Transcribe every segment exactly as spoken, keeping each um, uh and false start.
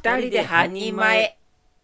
二人で半人前。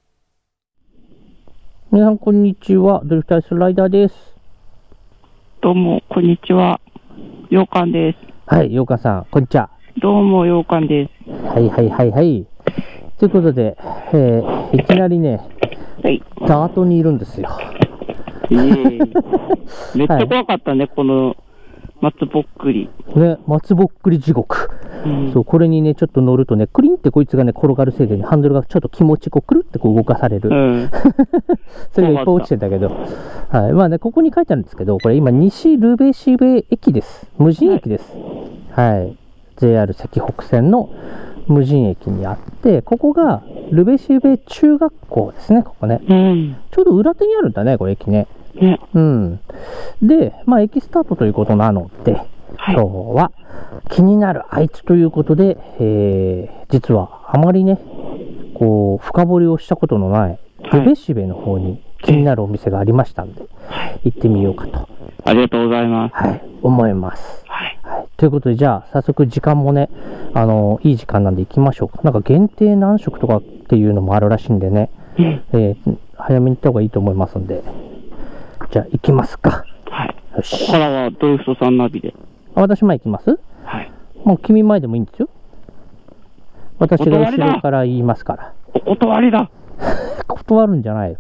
皆さんこんにちは、ドリフタースライダーです。 どうもこんにちは、ようかんです。 はい、ようかんさん、こんにちは。 どうもようかんです。 はいはいはいはい。ということで、えー、いきなりね、 はい、 ダートにいるんですよ。 えー、めっちゃ怖かったね、はい、この松ぼっくり。 ね、松ぼっくり地獄。うん、そう、これにね、ちょっと乗るとね、クリンってこいつがね、転がるせいでね、ハンドルがちょっと気持ちこう、くるってこう動かされる。うん、それがいっぱい落ちてんだけど。はい。まあね、ここに書いてあるんですけど、これ今、西ルベシベ駅です。無人駅です。はい。はい、ジェイアール 石北線の無人駅にあって、ここがルベシベ中学校ですね、ここね。うん、ちょうど裏手にあるんだね、これ駅ね。ね、うん。で、まあ、駅スタートということなので、はい、今日は気になるあいつということで、えー、実はあまりね、こう、深掘りをしたことのない、ルベシベの方に気になるお店がありましたんで、はい、行ってみようかと。 ありがとうございます。 はい、思います。はい。はい、ということで、じゃあ、早速時間もね、あの、いい時間なんで行きましょうか。なんか限定何食とかっていうのもあるらしいんでね、うん、えー、早めに行った方がいいと思いますんで、じゃあ行きますか。 はい。よし。ここからはドリフトさんナビで。 私前行きます？はい。もう君前でもいいんですよ。私が後ろから言いますから。 お断りだ。 断るんじゃないよ。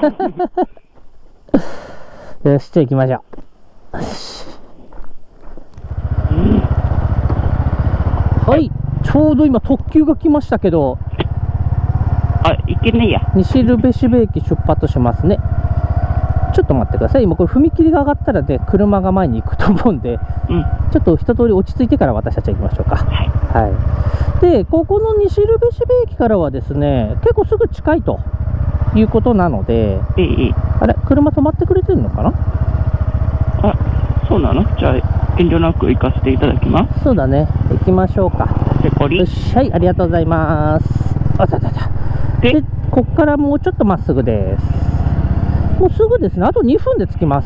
よし、じゃあ行きましょう。よし。うん、はい、ちょうど今特急が来ましたけど。 あ、行けねえや。 西ルベシベ駅出発しますね。ちょっと待ってください。今これ踏切が上がったらね、車が前に行くと思うんで、うん、ちょっと一通り落ち着いてから私たちは行きましょうか。はい。はい、で、ここの西ルベシベ駅からはですね、結構すぐ近いということなので、いいいいあれ、車止まってくれてるのかな？ あ、そうなの？じゃあ、遠慮なく行かせていただきます。 そうだね。行きましょうか。よし、はい、ありがとうございます。あたたた。で、こっからもうちょっとまっすぐです。もうすぐですね。あとにふんで着きます。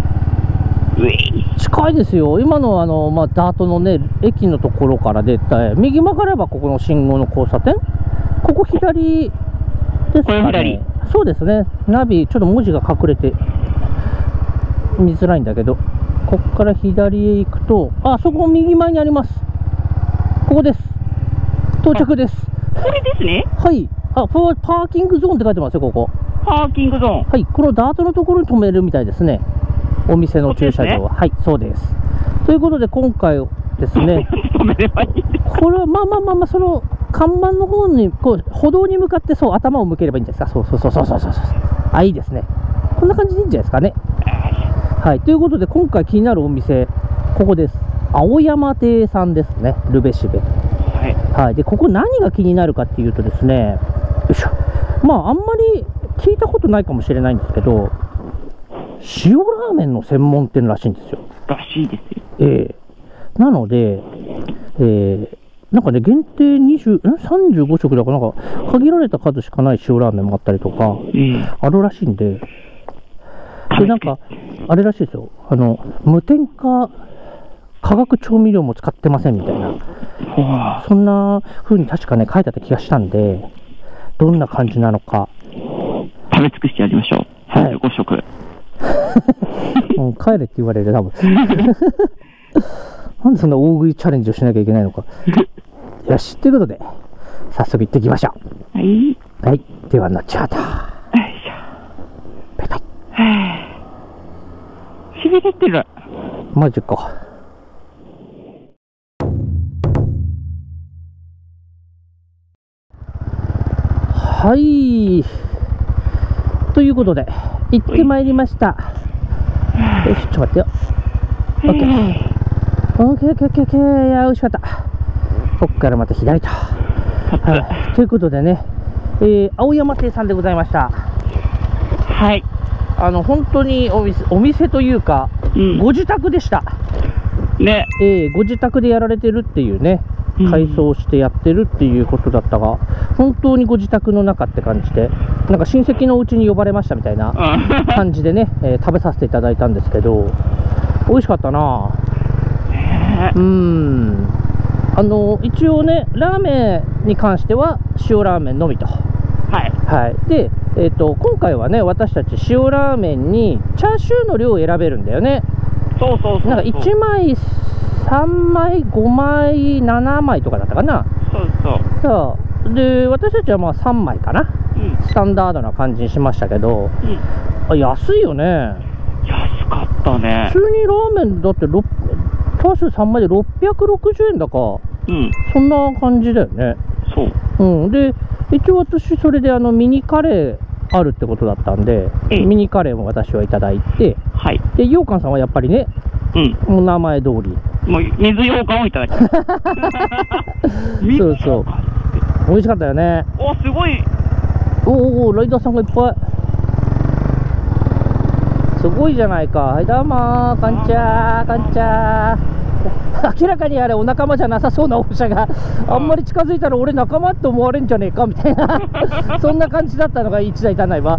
近いですよ。今のあの、まあ、ダートのね、駅のところから出て、右曲がればここの信号の交差点。ここ左ですかね。そうですね。ナビ、ちょっと文字が隠れて見づらいんだけど、ここから左へ行くと、あ、そこ右前にあります。ここです。到着です。 これですね。 はい。あ、パーキングゾーンって書いてますよ、ここ。 パーキングゾーン。 はい、このダートのところに止めるみたいですね。お店の駐車場は。ね、はい、そうです。ということで、今回ですね、 止めればいいですか？ これはまあまあまあまあ、その看板の方に、こう、歩道に向かってそう、頭を向ければいいんじゃないですか。そうそうそうそうそうそう。あ、いいですね。こんな感じでいいんじゃないですかね。はい、ということで、今回気になるお店、ここです。青山亭さんですね、ルベシベ。はい。はい、で、ここ何が気になるかっていうとですね、よいしょ。まあ、あんまり聞いたことないかもしれないんですけど、塩ラーメンの専門店らしいんですよ。 らしいですよ。 ええー、なので、えー、なんかね、限定にじゅう、さんじゅうごしょくだから、なんか、限られた数しかない塩ラーメンもあったりとか、うん、あるらしいんで、で、なんか、あれらしいですよ。あの、無添加化学調味料も使ってませんみたいな、そんな風に確かね、書いてあった気がしたんで、どんな感じなのか食べ尽くしてやりましょう。さんじゅうごしょく。 もう帰れって言われる、多分。なんでそんな大食いチャレンジをしなきゃいけないのか。よし、ということで、早速行ってきましょう。はい。はい。では、後ほど。バイバイ。 しびれてる。 マジか。はい。ということで、行ってまいりました。よし、ちょっと待ってよ。オッケー。オッケー、オッケー、オッケー、オッケー。いや、美味しかった。こっからまた左と。はい。ということでね、えー、青山亭さんでございました。 はい。 あの、本当にお店、お店というか、うん、ご自宅でした。ね。えー、ご自宅でやられてるっていうね。改装してやってるっていうことだったが、本当にご自宅の中って感じで、なんか親戚のお家に呼ばれましたみたいな感じでね、えー、食べさせていただいたんですけど、美味しかったな。うーん、あの一応ね、ラーメンに関しては塩ラーメンのみと。 はい。 はい。で、えっと、今回はね、私たち塩ラーメンにチャーシューの量を選べるんだよね。 そうそうそうそう。 なんかいちまい、さんまい、ごまい、ななまいとかだったかな。 そうそう。 そうで、私たちはまあさんまいかな。うん、スタンダードな感じにしましたけど、うん、あ、安いよね。 安かったね。 普通にラーメンだって、チャーシューさんまいでろっぴゃくろくじゅうえんだか。うん。そんな感じだよね。 そう。 うん。で、一応私、それであの、ミニカレーあるってことだったんで、うん、ミニカレーも私はいただいて、はい。で、羊羹さんはやっぱりね、うん。お名前通り。 もう、水羊羹をいただきました。 そうそう。美味しかったよね。 お、すごい。 おお、ライダーさんがいっぱい。すごいじゃないか。はい、どうもー、こんにちはー、こんにちはー。明らかにあれ、お仲間じゃなさそうなオフ車が、あんまり近づいたら俺仲間って思われんじゃねえかみたいな、そんな感じだったのがいちだい足んないわ。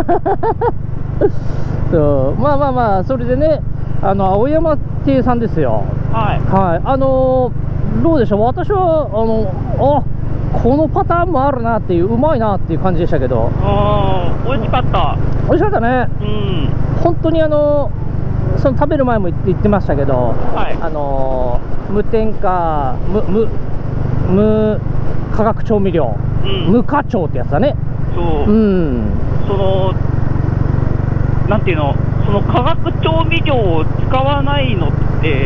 そう、まあまあまあ、それでね、あの、青山亭さんですよ。はい。はい。あのー、どうでしょう、私は、あの、あこのパターンもあるなっていう、うまいなっていう感じでしたけど。 ああ、美味しかった。 美味しかったね。うん。本当にあの、その食べる前も言って言ってましたけど、はい、あの無添加、無、無、無化学調味料、うん、無化調ってやつだね。 そう。うん。その、なんていうの、その化学調味料を使わないのって、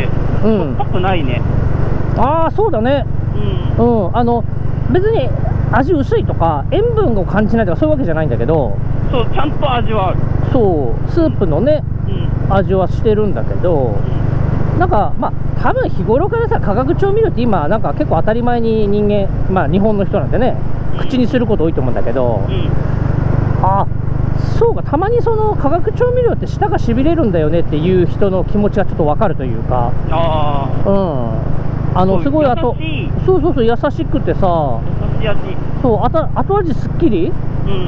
うん、しょっぱくないね。 ああ、そうだね。うん。うん。あの、別に味薄いとか塩分を感じないとかそういうわけじゃないんだけど、 そう、ちゃんと味はある。 そうスープのね、うん、味はしてるんだけど、うん、なんかまあ多分日頃からさ化学調味料って今なんか結構当たり前に人間、まあ日本の人なんてね、うん、口にすること多いと思うんだけど、うん、あそうか、たまにその化学調味料って舌がしびれるんだよねっていう人の気持ちがちょっと分かるというか、ああうんあのすごいあとそうそうそう優しくてさ、優しい味、そうあた後味すっきり、うん、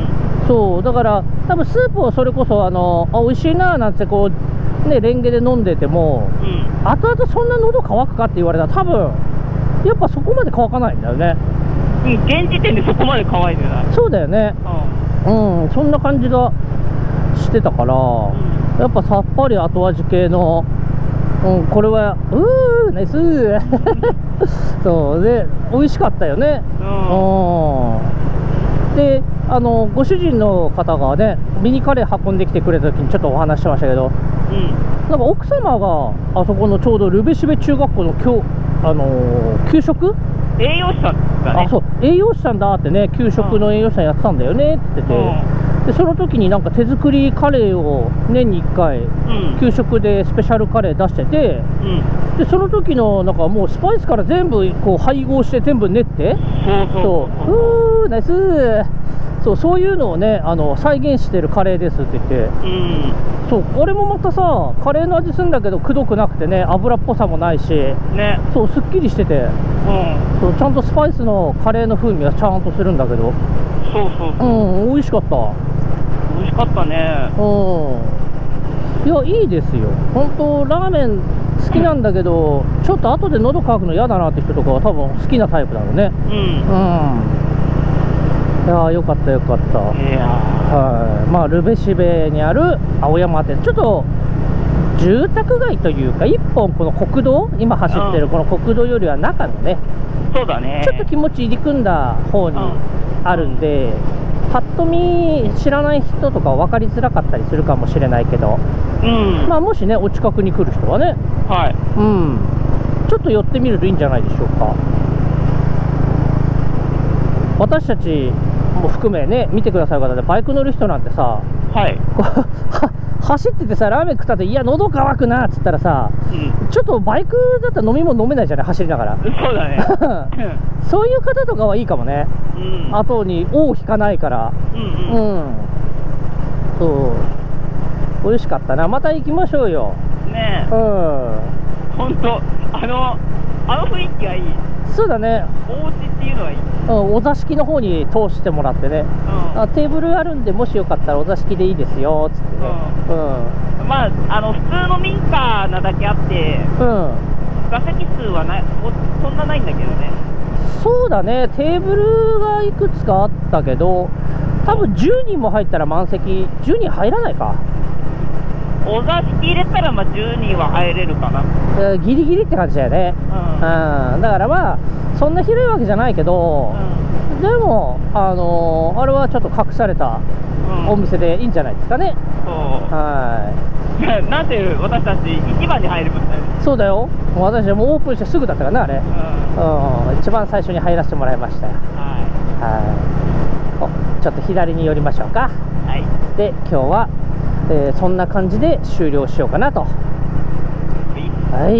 そうだから多分スープをそれこそあのあ美味しいななんてこうねレンゲで飲んでても、うん、後々そんな喉乾くかって言われたら多分やっぱそこまで乾かないんだよね。 うん、現時点でそこまで乾いてない。 そうだよね。うん、うん、そんな感じがしてたから、うん、やっぱさっぱり後味系の。うん、これはうーナイスーそうで美味しかったよね。うん、であのご主人の方がねミニカレー運んできてくれた時にちょっとお話ししましたけど、うん、なんか奥様があそこのちょうどルベシベ中学校の教、あのー、給食栄養士さんだね。 あそう栄養士さんだってね、給食の栄養士さんやってたんだよねって言ってて、うん、でその時になんか手作りカレーを年にいっかい、うん、給食でスペシャルカレー出してて、うん、でその時のなんかもうスパイスから全部こう配合して全部練って、そうそううーナイスーそうそういうのをねあの再現してるカレーですって言って、うん、そうこれもまたさカレーの味するんだけどくどくなくてね油っぽさもないし、ね、そうすっきりしてて、うん、そうちゃんとスパイスのカレーの風味はちゃんとするんだけど、そうそうそう、うん、美味しかった。 美味しかったね。 うん、いやいいですよ本当。ラーメン好きなんだけど、うん、ちょっと後で喉乾くの嫌だなって人とかは多分好きなタイプだろうね。うん、うんいやーよかったよかった。いやはい、まあルベシベにある青山店、ちょっと住宅街というか一本この国道今走ってるこの国道よりは中のね、 うん、そうだね、 ちょっと気持ち入り組んだ方にあるんで、うん、パッと見知らない人とか分かりづらかったりするかもしれないけど、うん、まあもしねお近くに来る人はね、はい、うん、ちょっと寄ってみるといいんじゃないでしょうか。私たちも含めね見てくださる方でバイク乗る人なんてさ、はい、走っててさラーメン食ったっていや喉乾くなっつったらさ、うん、ちょっとバイクだったら飲み物飲めないじゃない走りながら。 そうだねそういう方とかはいいかもね、うん、後に尾を引かないから、うん、うんうん、そう美味しかったな。また行きましょうよね。えうん本当あのあの雰囲気がいい。そうだね。お家っていうのはいい。 うん、お座敷の方に通してもらってね、うん、あテーブルあるんでもしよかったらお座敷でいいですよっつってね、 うんうん、まああの普通の民家なだけあって、うん、座席数はないそんなないんだけどね。 そうだね、テーブルがいくつかあったけど、多分じゅうにんも入ったら満席、じゅうにん入らないか。 お座敷入れたらまあじゅうにんは入れるかな。 ギリギリって感じだよね。うん、うん、だからまあそんな広いわけじゃないけど、うん、でもあのー、あれはちょっと隠されたお店でいいんじゃないですかね。 そう、 はい。 なんで私たちいちばんに入るみたいな。 そうだよ、私はもうオープンしてすぐだったからね、あれ、うん、うん、一番最初に入らせてもらいましたよ。はい、はい、お、ちょっと左に寄りましょうか。はい、で今日は、えー、そんな感じで終了しようかなと。はい、はい、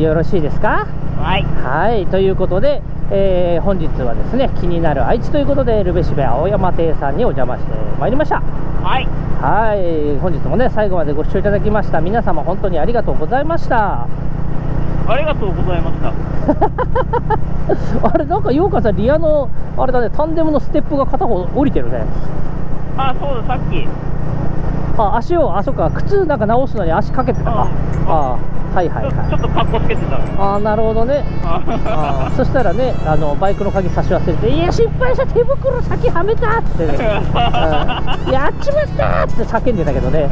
よろしいですか。はい、はい、ということで、えー、本日はですね、気になる愛知ということでルベシベ青山亭さんにお邪魔してまいりました。はい、はい、本日もね最後までご視聴いただきました皆様本当にありがとうございました。 ありがとうございましたあれ、なんかようかさんリアのあれだね、タンデムのステップが片方降りてるね。 あ、そうだ、さっきあ、足を、あ、そっか、靴なんか直すのに足かけてたか。ああ、はいはいはい。 ちょっと格好つけてた。 ああ、なるほどね。あ、そしたらね、あのバイクの鍵差し忘れて、いや失敗した、手袋先はめたってね、やっちまったって叫んでたけどね。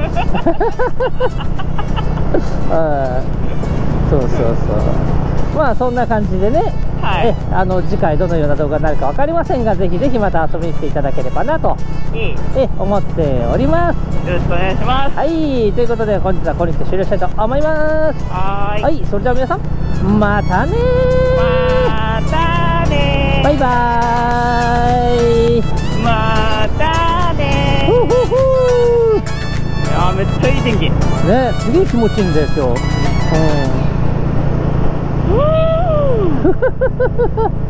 あ、そうそうそう。まあそんな感じでね、はい、えあの次回どのような動画になるか分かりませんが、ぜひぜひまた遊びに来ていただければなと、いいえ思っております。 よろしくお願いします。 はい、ということで本日はこれにて終了したいと思います。はい、はい、それでは皆さんまたねー、 またねー、 バイバーイ、 またねー。 ふふふー、 いやめっちゃいい天気ね、すげえ気持ちいいんだよ今日。うん。